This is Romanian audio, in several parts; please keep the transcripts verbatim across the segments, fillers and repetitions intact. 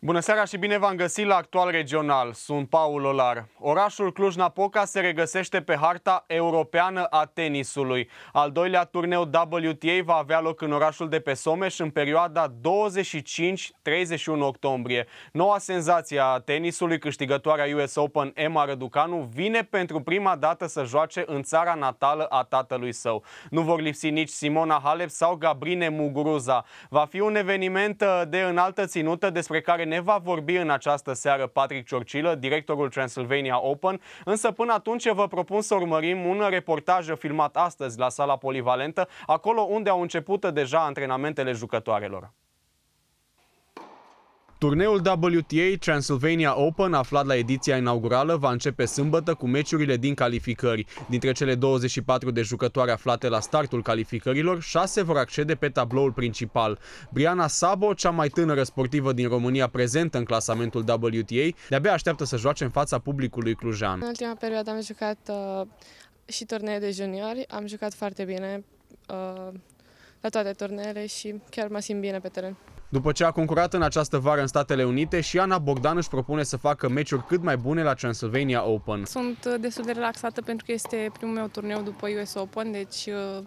Bună seara și bine v-am găsit la Actual Regional. Sunt Paul Olar. Orașul Cluj-Napoca se regăsește pe harta europeană a tenisului. Al doilea turneu W T A va avea loc în orașul de pe Someș în perioada douăzeci și cinci treizeci și unu octombrie. Noua senzație a tenisului, câștigătoarea U S Open Emma Răducanu, vine pentru prima dată să joace în țara natală a tatălui său. Nu vor lipsi nici Simona Halep sau Garbine Muguruza. Va fi un eveniment de înaltă ținută despre care ne va vorbi în această seară Patrick Ciorcilă, directorul Transylvania Open, însă până atunci vă propun să urmărim un reportaj filmat astăzi la sala polivalentă, acolo unde au început deja antrenamentele jucătoarelor. Turneul W T A Transylvania Open, aflat la ediția inaugurală, va începe sâmbătă cu meciurile din calificări. Dintre cele douăzeci și patru de jucători aflate la startul calificărilor, șase vor accede pe tabloul principal. Briana Sabo, cea mai tânără sportivă din România prezentă în clasamentul W T A, de-abia așteaptă să joace în fața publicului clujean. În ultima perioadă am jucat uh, și turnee de juniori, am jucat foarte bine uh, la toate turneele și chiar mă simt bine pe teren. După ce a concurat în această vară în Statele Unite, și Ana Bogdan își propune să facă meciuri cât mai bune la Transylvania Open. Sunt destul de relaxată pentru că este primul meu turneu după U S Open, deci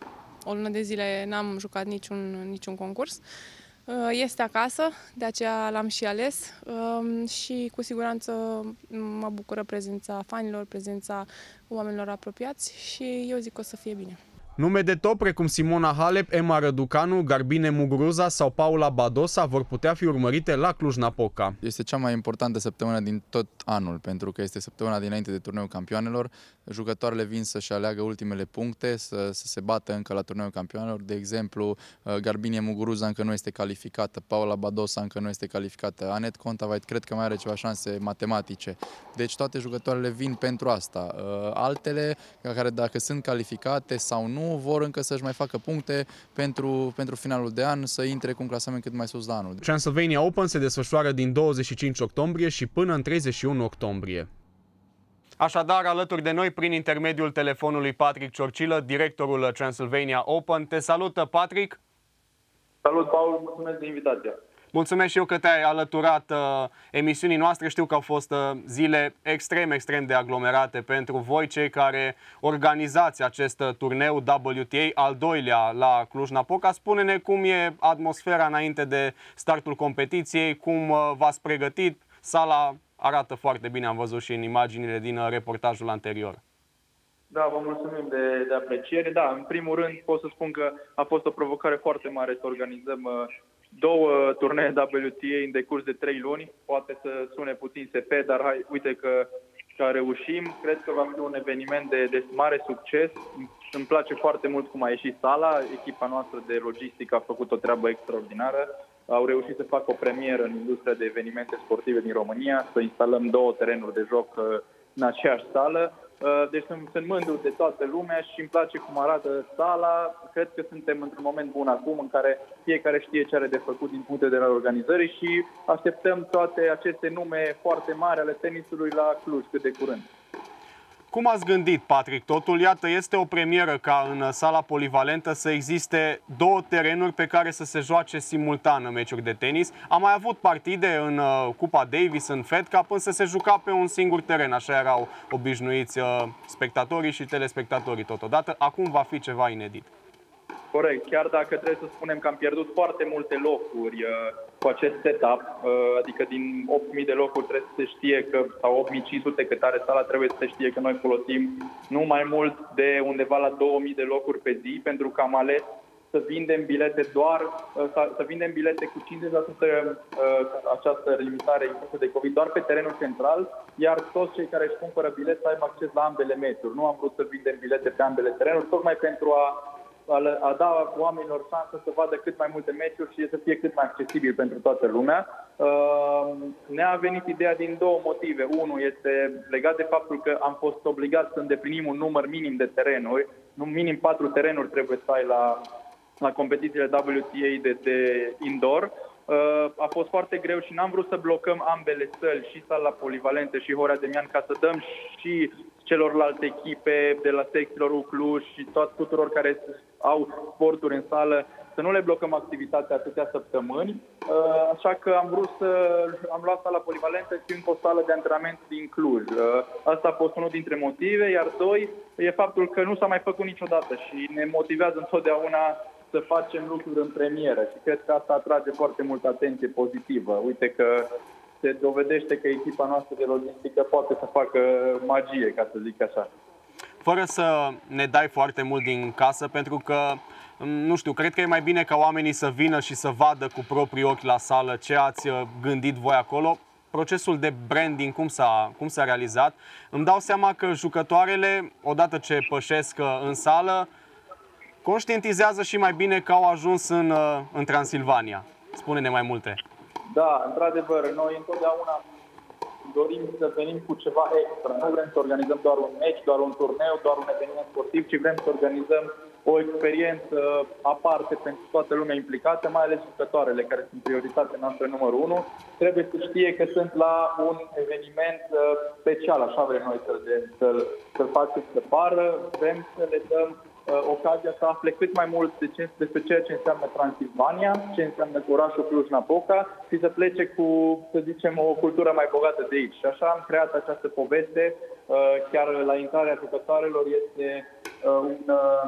o lună de zile n-am jucat niciun, niciun concurs. Este acasă, de aceea l-am și ales și cu siguranță mă bucură prezența fanilor, prezența oamenilor apropiați și eu zic că o să fie bine. Nume de top precum Simona Halep, Emma Răducanu, Garbine Muguruza sau Paula Badosa vor putea fi urmărite la Cluj-Napoca. Este cea mai importantă săptămână din tot anul, pentru că este săptămâna dinainte de turneul campioanelor. Jucătoarele vin să-și aleagă ultimele puncte, să, să se bată încă la turneul campioanelor. De exemplu, Garbine Muguruza încă nu este calificată, Paula Badosa încă nu este calificată, Anet Kontaveit cred că mai are ceva șanse matematice. Deci toate jucătoarele vin pentru asta. Altele, care dacă sunt calificate sau nu, vor încă să-și mai facă puncte pentru, pentru finalul de an, să intre cu un clasament cât mai sus la anul. Transylvania Open se desfășoară din douăzeci și cinci octombrie și până în treizeci și unu octombrie. Așadar, alături de noi, prin intermediul telefonului, Patrick Ciorcilă, directorul Transylvania Open. Te salută, Patrick! Salut, Paul! Mulțumesc de invitație! Mulțumesc și eu că te-ai alăturat uh, emisiunii noastre. Știu că au fost uh, zile extrem, extrem de aglomerate pentru voi, cei care organizați acest uh, turneu W T A, al doilea la Cluj-Napoca. Spune-ne cum e atmosfera înainte de startul competiției, cum uh, v-ați pregătit. Sala arată foarte bine, am văzut și în imaginile din uh, reportajul anterior. Da, vă mulțumim de, de apreciere. Da, în primul rând pot să spun că a fost o provocare foarte mare să organizăm uh, două turnee W T A în decurs de trei luni. Poate să sune puțin S P, dar hai, uite că, că reușim. Cred că va fi un eveniment de, de mare succes. Îmi place foarte mult cum a ieșit sala. Echipa noastră de logistică a făcut o treabă extraordinară. Au reușit să facă o premieră în industria de evenimente sportive din România, să instalăm două terenuri de joc în aceeași sală. Deci sunt, sunt mândru de toată lumea și îmi place cum arată sala. Cred că suntem într-un moment bun acum în care fiecare știe ce are de făcut din punct de vedere al organizării și așteptăm toate aceste nume foarte mari ale tenisului la Cluj cât de curând. Cum ați gândit, Patrick? Totul, iată, este o premieră ca în sala polivalentă să existe două terenuri pe care să se joace simultan meciuri de tenis. Am mai avut partide în Cupa Davis, în Fed Cup, însă se juca pe un singur teren. Așa erau obișnuiți spectatorii și telespectatorii totodată. Acum va fi ceva inedit. Corect, chiar dacă trebuie să spunem că am pierdut foarte multe locuri uh, cu acest setup, uh, adică din opt mii de locuri trebuie să se știe că, sau opt mii cinci sute cât are sala, trebuie să se știe că noi folosim nu mai mult de undeva la două mii de locuri pe zi, pentru că am ales să vindem bilete doar, uh, să, să vindem bilete cu cincizeci la sută uh, această limitare impusă de COVID doar pe terenul central, iar toți cei care își cumpără bilet să aibă acces la ambele meciuri. Nu am vrut să vindem bilete pe ambele terenuri, tocmai pentru a a da oamenilor șansă să vadă cât mai multe meciuri și să fie cât mai accesibil pentru toată lumea. Ne-a venit ideea din două motive. Unul este legat de faptul că am fost obligați să îndeplinim un număr minim de terenuri. Minim patru terenuri trebuie să ai la, la competițiile W T A de, de indoor. A fost foarte greu și n-am vrut să blocăm ambele săli, și sala polivalentă și Horea Demian, ca să dăm și celorlalte echipe de la secțiilor Cluj și toți tuturor care au sporturi în sală să nu le blocăm activitatea atâtea săptămâni, așa că am vrut să am luat sala polivalentă și încă o sală de antrenament din Cluj. Asta a fost unul dintre motive, iar doi e faptul că nu s-a mai făcut niciodată și ne motivează întotdeauna să facem lucruri în premieră și cred că asta atrage foarte multă atenție pozitivă. Uite că se dovedește că echipa noastră de logistică poate să facă magie, ca să zic așa. Fără să ne dai foarte mult din casă, pentru că, nu știu, cred că e mai bine ca oamenii să vină și să vadă cu proprii ochi la sală ce ați gândit voi acolo. Procesul de branding, cum s-a, cum s-a realizat? Îmi dau seama că jucătoarele, odată ce pășesc în sală, conștientizează și mai bine că au ajuns în, în Transilvania. Spune-ne mai multe. Da, într-adevăr, noi întotdeauna dorim să venim cu ceva extra. Nu vrem să organizăm doar un meci, doar un turneu, doar un eveniment sportiv, ci vrem să organizăm o experiență aparte pentru toată lumea implicată, mai ales jucătoarele, care sunt prioritatea noastră numărul unu. Trebuie să știe că sunt la un eveniment special, așa vrem noi să-l, să-l, să-l facem să pară. Vrem să le dăm ocazia să afle cât mai mult despre ceea ce înseamnă Transilvania, ce înseamnă orașul Cluj-Napoca și să plece cu, să zicem, o cultură mai bogată de aici. Și așa am creat această poveste. Chiar la intrarea jucătoarelor este un,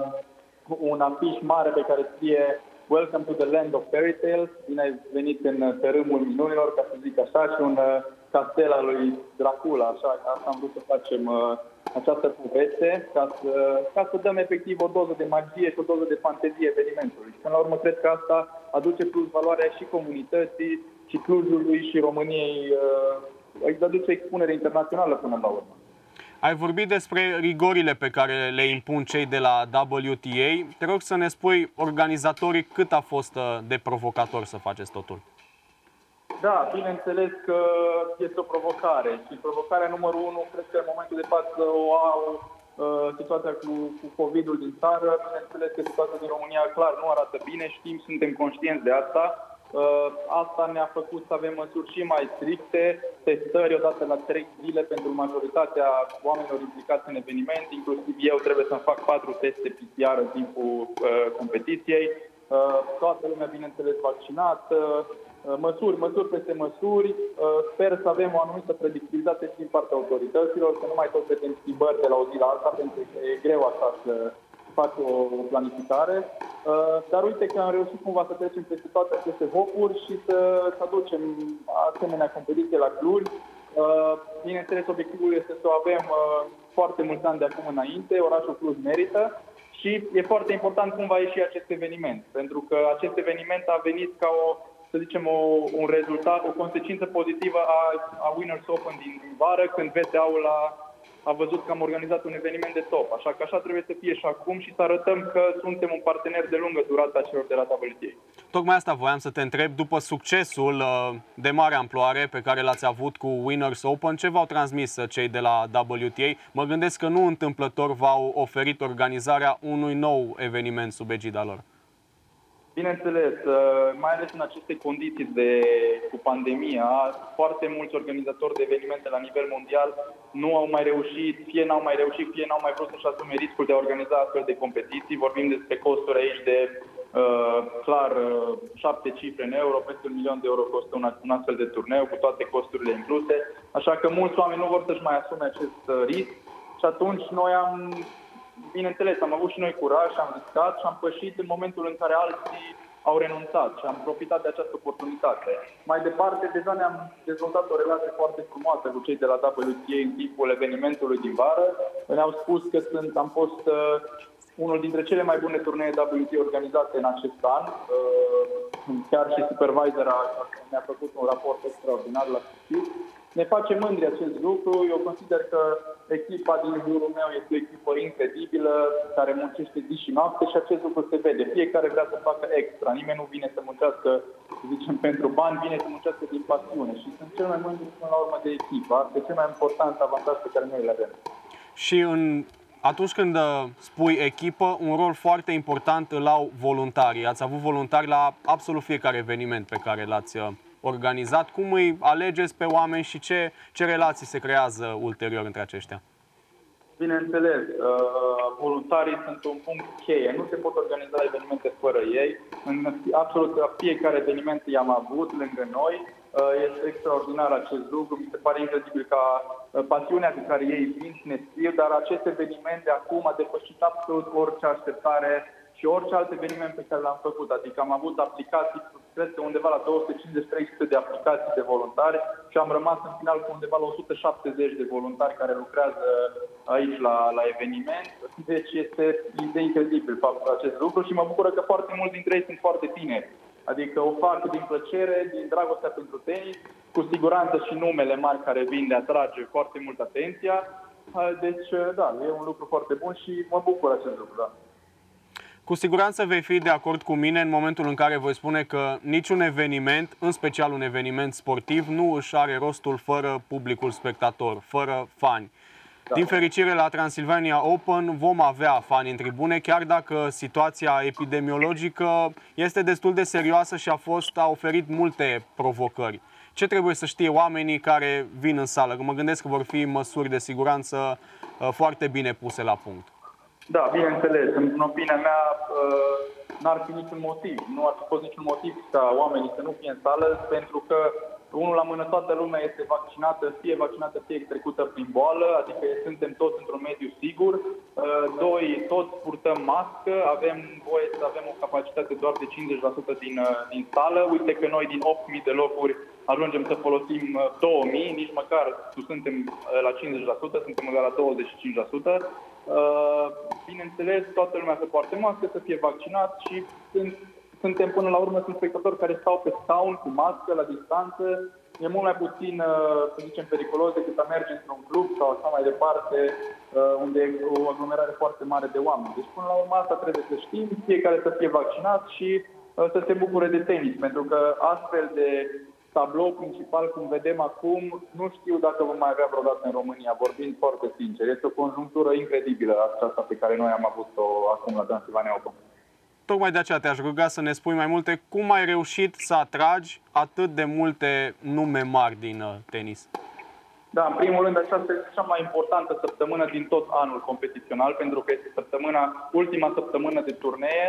un afiș mare pe care scrie Welcome to the Land of Fairy Tales, bine ai venit în tărâmul minunilor, ca să zic așa, și un castel al lui Dracula. Așa, asta am vrut să facem această poveste, ca să, ca să dăm efectiv o doză de magie și o doză de fantezie evenimentului. Și până la urmă cred că asta aduce plus valoarea și comunității, și Clujului, și României, îi aduce expunere internațională până la urmă. Ai vorbit despre rigorile pe care le impun cei de la W T A. Te rog să ne spui, organizatorii, cât a fost de provocator să faceți totul? Da, bineînțeles că este o provocare și provocarea numărul unu, cred că în momentul de față o au uh, situația cu, cu COVID-ul din țară. Bineînțeles că situația din România clar nu arată bine, știm, suntem conștienți de asta. Uh, asta ne-a făcut să avem măsuri și mai stricte, testări odată la trei zile pentru majoritatea oamenilor implicați în eveniment, inclusiv eu trebuie să-mi fac patru teste P C R în timpul uh, competiției. Uh, toată lumea, bineînțeles, vaccinată. Măsuri, măsuri peste măsuri. Sper să avem o anumită predictibilitate și din partea autorităților, să nu mai tot vedem schimbări de la o zi la alta, pentru că e greu așa să faci o planificare. Dar uite că am reușit cumva să trecem peste toate aceste hopuri și să, să aducem asemenea competiție la Cluj. Bineînțeles, obiectivul este să o avem foarte mulți ani de acum înainte. Orașul Cluj merită. Și e foarte important cum va ieși acest eveniment, pentru că acest eveniment a venit ca o, să zicem, o, un rezultat, o consecință pozitivă a, a Winners Open din vară, când V T A-ul a, a văzut că am organizat un eveniment de top. Așa că așa trebuie să fie și acum și să arătăm că suntem un partener de lungă durată a celor de la W T A. Tocmai asta voiam să te întreb, după succesul uh, de mare amploare pe care l-ați avut cu Winners Open, ce v-au transmis uh, cei de la W T A? Mă gândesc că nu întâmplător v-au oferit organizarea unui nou eveniment sub egida lor. Bineînțeles, mai ales în aceste condiții de, cu pandemia, foarte mulți organizatori de evenimente la nivel mondial nu au mai reușit, fie n-au mai reușit, fie n-au mai vrut să-și asume riscul de a organiza astfel de competiții. Vorbim despre costuri aici de, uh, clar, uh, șapte cifre în euro, peste un milion de euro costă un, un astfel de turneu, cu toate costurile incluse. Așa că mulți oameni nu vor să-și mai asume acest uh, risc și atunci noi am... Bineînțeles, am avut și noi curaj și am riscat și am pășit în momentul în care alții au renunțat și am profitat de această oportunitate. Mai departe, deja ne-am dezvoltat o relație foarte frumoasă cu cei de la W T A în timpul evenimentului din vară. Ne-au spus că sunt, am fost uh, unul dintre cele mai bune turnee W T A organizate în acest an. Uh, chiar și supervisor ne-a făcut un raport extraordinar la sfârșit. Ne face mândri acest lucru. Eu consider că echipa din jurul meu este o echipă incredibilă, care muncește zi și noapte și acest lucru se vede. Fiecare vrea să facă extra. Nimeni nu vine să muncească, să zicem, pentru bani, vine să muncească din pasiune. Și sunt cel mai mândri până la urmă de echipă. Asta e cel mai important avantaj pe care noi le avem. Și în... Atunci când spui echipă, un rol foarte important îl au voluntarii. Ați avut voluntari la absolut fiecare eveniment pe care l-ați organizat. Cum îi alegeți pe oameni și ce, ce relații se creează ulterior între aceștia? Bineînțeles, voluntarii sunt un punct cheie. Nu se pot organiza evenimente fără ei. În absolut fiecare eveniment i-am avut lângă noi. Este extraordinar acest lucru. Mi se pare incredibil ca pasiunea cu care ei vin și ne scriu, dar acest eveniment de acum a depășit absolut orice așteptare și orice alt eveniment pe care l-am făcut. Adică am avut aplicații, cred că undeva la două sute cincizeci trei sute de aplicații de voluntari și am rămas în final cu undeva la o sută șaptezeci de voluntari care lucrează aici la, la eveniment. Deci este, este incredibil faptul acest lucru și mă bucură că foarte mulți dintre ei sunt foarte tineri. Adică o fac din plăcere, din dragostea pentru tenis, cu siguranță și numele mari care vin de atrage foarte mult atenția. Deci, da, e un lucru foarte bun și mă bucur acest lucru, da. Cu siguranță vei fi de acord cu mine în momentul în care voi spune că niciun eveniment, în special un eveniment sportiv, nu își are rostul fără publicul spectator, fără fani. Da. Din fericire, la Transilvania Open vom avea fani în tribune, chiar dacă situația epidemiologică este destul de serioasă și a, fost, a oferit multe provocări. Ce trebuie să știe oamenii care vin în sală? Mă gândesc că vor fi măsuri de siguranță foarte bine puse la punct. Da, bineînțeles. În opinia mea, n-ar fi niciun motiv. Nu ar fi fost niciun motiv ca oamenii să nu fie în sală, pentru că, unul la mână, toată lumea este vaccinată, fie vaccinată, fie trecută prin boală, adică suntem toți într-un mediu sigur. Doi, toți purtăm mască, avem voie să avem o capacitate doar de cincizeci la sută din, din sală. Uite că noi din opt mii de locuri ajungem să folosim două mii, nici măcar nu suntem la cincizeci la sută, suntem la douăzeci și cinci la sută. Bineînțeles, toată lumea să poarte mască, să fie vaccinat și sunt, suntem până la urmă sunt spectatori care stau pe scaun cu mască la distanță. E mult mai puțin, să zicem, periculos decât a merge într-un club sau așa mai departe, unde e o aglomerare foarte mare de oameni. Deci până la urmă asta trebuie să știm, fiecare să fie vaccinat și să se bucure de tenis, pentru că astfel de tablou principal, cum vedem acum, nu știu dacă vom mai avea vreodată în România, vorbind foarte sincer. Este o conjunctură incredibilă aceasta pe care noi am avut-o acum la Transilvania Open. Tocmai de aceea te-aș ruga să ne spui mai multe. Cum ai reușit să atragi atât de multe nume mari din tenis? Da, în primul rând, aceasta este cea mai importantă săptămână din tot anul competițional, pentru că este săptămâna, ultima săptămână de turnee,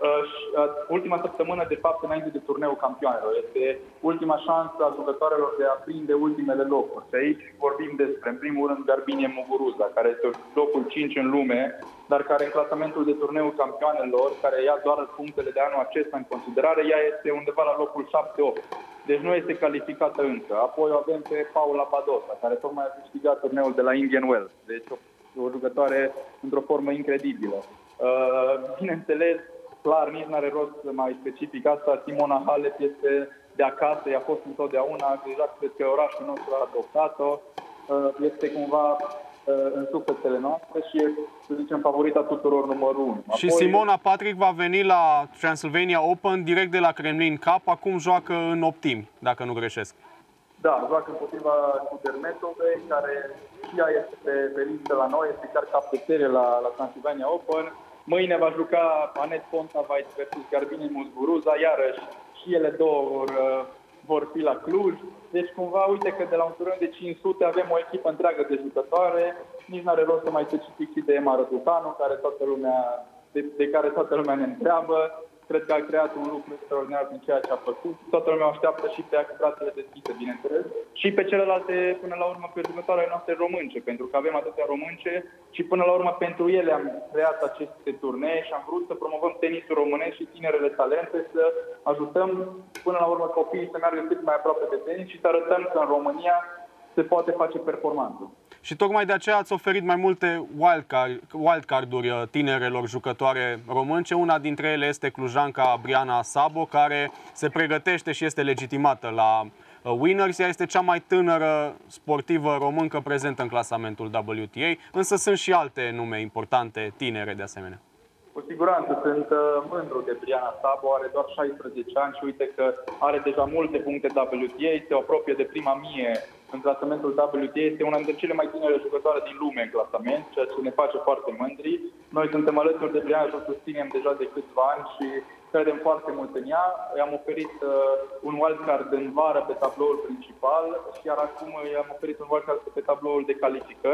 uh, ultima săptămână, de fapt, înainte de turneul campioanelor. Este ultima șansă a jucătoarelor de a prinde ultimele locuri. Și aici vorbim despre, în primul rând, Garbiñe Muguruza, care este locul cinci în lume, dar care în clasamentul de turneul campioanelor, care ia doar punctele de anul acesta în considerare, ea este undeva la locul șapte opt. Deci nu este calificată încă. Apoi o avem pe Paula Badosa, care tocmai a câștigat turneul de la Indian Wells. Deci o, o jucătoare într-o formă incredibilă. Uh, bineînțeles, clar, nici nu are rost să mai specific asta. Simona Halep este de acasă, i-a fost întotdeauna, deja cred că orașul nostru a adoptat-o. Uh, este cumva în sufletele noastre și e, să zicem, favorita tuturor numărul unu. Și apoi, Simona Patrick va veni la Transilvania Open direct de la Kremlin Cup. Acum joacă în optimi, dacă nu greșesc. Da, joacă împotriva Kudermetovei, care și ea este pe, pe listă la noi, este chiar cap de serie la, la Transilvania Open. Mâine va juca Anett Kontaveit versus Garbiñe Muguruza, iarăși și ele două vor, vor fi la Cluj. Deci cumva, uite că de la un turneu de cinci sute avem o echipă întreagă de jucătoare, nici n-are rost să mai specific și de Emma Rădutanu, care toată lumea, de, de care toată lumea ne întreabă. Cred că a creat un lucru extraordinar prin ceea ce a făcut. Toată lumea așteaptă și pe ea cu brațele deschise, bineînțeles. Și pe celelalte, până la urmă, pe jucătoarele noastre românce, pentru că avem atâtea românce și până la urmă pentru ele am creat aceste turnee și am vrut să promovăm tenisul românesc și tinerele talente, să ajutăm până la urmă copiii să meargă cât mai aproape de tenis și să arătăm că în România se poate face performanță. Și tocmai de aceea ați oferit mai multe wildcard, wildcard-uri tinerelor jucătoare românce. Una dintre ele este clujanca Briana Sabo, care se pregătește și este legitimată la Winners. Ea este cea mai tânără sportivă româncă prezentă în clasamentul W T A, însă sunt și alte nume importante, tinere de asemenea. Cu siguranță, sunt mândru de Briana Sabo, are doar șaisprezece ani și uite că are deja multe puncte W T A, se apropie de prima mie în clasamentul W T A, este una dintre cele mai tinere jucătoare din lume în clasament, ceea ce ne face foarte mândri. Noi suntem alături de Briana și o susținem deja de câțiva ani și credem foarte mult în ea. I-am oferit uh, un wildcard în vară pe tabloul principal și iar acum i-am oferit un wildcard pe tabloul de calificări.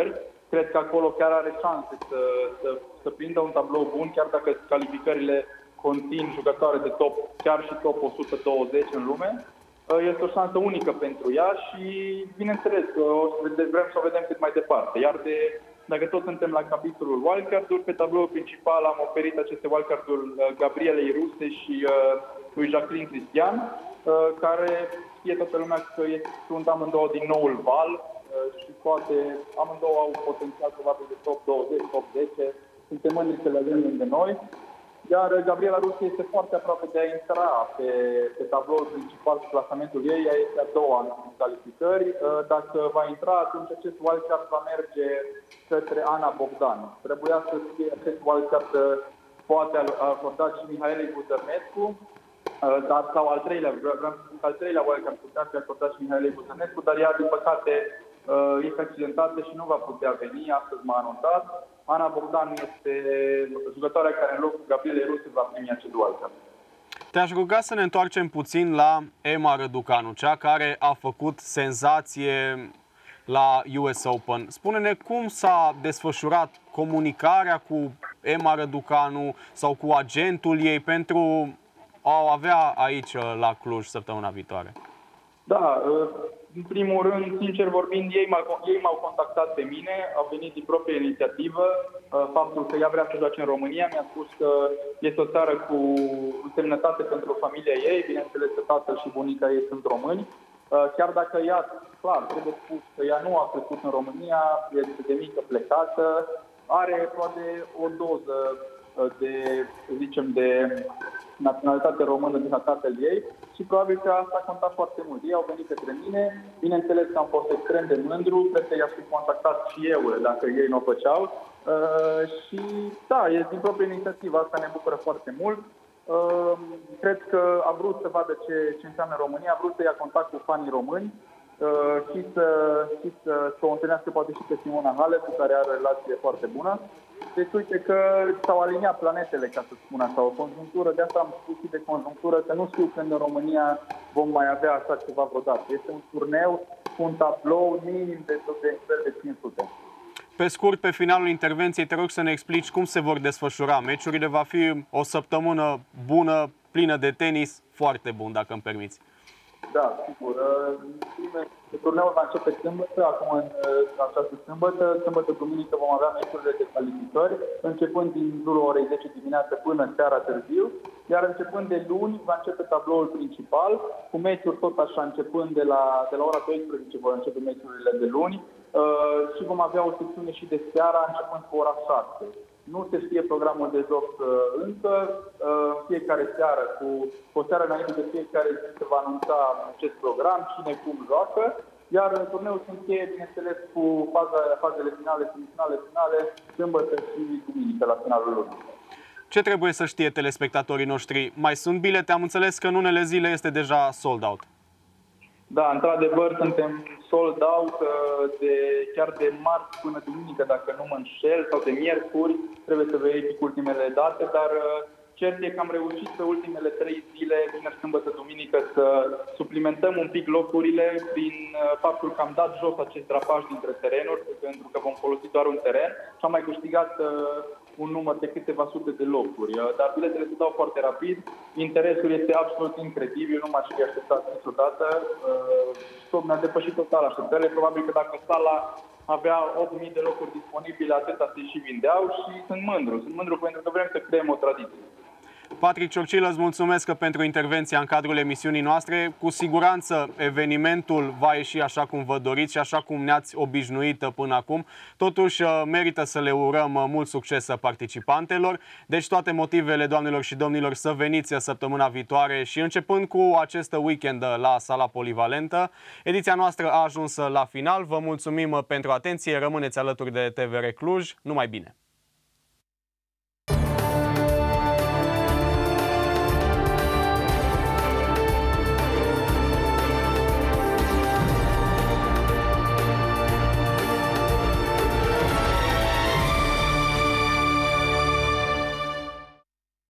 cred că acolo chiar are șanse să, să, să prindă un tablou bun, chiar dacă calificările conțin jucătoare de top, chiar și top o sută douăzeci în lume. Este o șansă unică pentru ea și, bineînțeles, vrem să o vedem cât mai departe. Iar de, dacă tot suntem la capitolul wildcard-uri, pe tabloul principal am oferit aceste wildcard-uri Gabrielei Ruse și uh, lui Jacqueline Cristian, uh, care știe toată lumea că este, sunt amândouă din noul val uh, și poate amândouă au potențial probabil de top douăzeci, top zece. Suntem mândri să le avem lângă noi. Iar Gabriela Ruse este foarte aproape de a intra pe, pe tabloul principal și clasamentul ei. Ea este a doua în calificări. Dacă va intra, atunci acest wildcard va merge către Ana Bogdan. Trebuia să fie acest wildcard poate acordat și Mihaelei Buzărnescu, dar sau al treilea, vreau să spun că al treilea wildcard putea fi acordat și Mihaelei Buzărnescu, dar ea, din păcate, este accidentată și nu va putea veni. Astăzi m-a anunțat. Ana Bogdan este jucătoarea care în locul Gabrielei Ruse va primi acest wildcard. Te-aș ruga să ne întoarcem puțin la Emma Răducanu, cea care a făcut senzație la U S Open. Spune-ne cum s-a desfășurat comunicarea cu Emma Răducanu sau cu agentul ei pentru a o avea aici la Cluj săptămâna viitoare. Da, în primul rând, sincer vorbind, ei m-au contactat pe mine, au venit din proprie inițiativă. Faptul că ea vrea să joace în România, mi-a spus că este o țară cu însemnătate pentru familia ei, bineînțeles că tatăl și bunica ei sunt români. Chiar dacă ea, clar, trebuie spus că ea nu a crescut în România, este de mică plecată, are poate o doză de, să zicem, de naționalitate română din tatăl ei și probabil că asta a contat foarte mult. Ei au venit către mine, bineînțeles că am fost extrem de mândru, cred că i-aș fi contactat și eu dacă ei nu o făceau. Uh, și da, e din proprie inițiativă, asta ne bucură foarte mult. Uh, cred că a vrut să vadă ce, ce înseamnă România, a vrut să ia contact cu fanii români uh, și să, și să, să o întâlnească poate și pe Simona Halep, cu care are o relație foarte bună. Deci uite că s-au aliniat planetele, ca să spun așa, o conjunctură, de asta am spus și de conjunctură, că nu știu când în România vom mai avea așa ceva vreodată. Este un turneu cu un tablou minim de, de, de cinci sute. Pe scurt, pe finalul intervenției, te rog să ne explici cum se vor desfășura meciurile. Va fi o săptămână bună, plină de tenis, foarte bun, dacă îmi permiți. Da, sigur. Turneul va începe sâmbătă, acum în această sâmbătă. Sâmbătă, duminică vom avea meciurile de calificări, începând din jurul orei zece dimineață până seara târziu, iar începând de luni va începe tabloul principal, cu meciuri tot așa, începând de la, de la ora doisprezece vor începe meciurile de luni uh, și vom avea o secțiune și de seara, începând cu ora șase. Nu se știe programul de joc uh, încă, uh, fiecare seară, cu, cu o seară înainte de fiecare zi se va anunța acest program, cine cum joacă, iar turneul se încheie, bineînțeles, cu faza, fazele finale, semifinale, finale, sâmbătă și duminică la finalul lunii. Ce trebuie să știe telespectatorii noștri? Mai sunt bilete? Am înțeles că în unele zile este deja sold out. Da, într-adevăr, suntem sold out de, chiar de marți până duminică, dacă nu mă înșel, sau de miercuri, trebuie să verific ultimele date, dar cert e că am reușit pe ultimele trei zile, vineri, sâmbătă, duminică, să suplimentăm un pic locurile prin faptul că am dat jos acest drapaj dintre terenuri, pentru că vom folosi doar un teren și am mai câștigat un număr de câteva sute de locuri. Dar biletele se dau foarte rapid, interesul este absolut incredibil, nu m-aș fi așteptat niciodată. Tot mi-a depășit total așteptările, probabil că dacă sala avea opt mii de locuri disponibile, atâta se și vindeau și sunt mândru. Sunt mândru pentru că vrem să creăm o tradiție. Patrick Ciorcilă, îți mulțumesc pentru intervenția în cadrul emisiunii noastre. Cu siguranță evenimentul va ieși așa cum vă doriți și așa cum ne-ați obișnuit până acum. Totuși merită să le urăm mult succes participantelor. Deci toate motivele, doamnelor și domnilor, să veniți săptămâna viitoare și începând cu acest weekend la sala polivalentă. Ediția noastră a ajuns la final. Vă mulțumim pentru atenție. Rămâneți alături de T V R Cluj. Numai bine!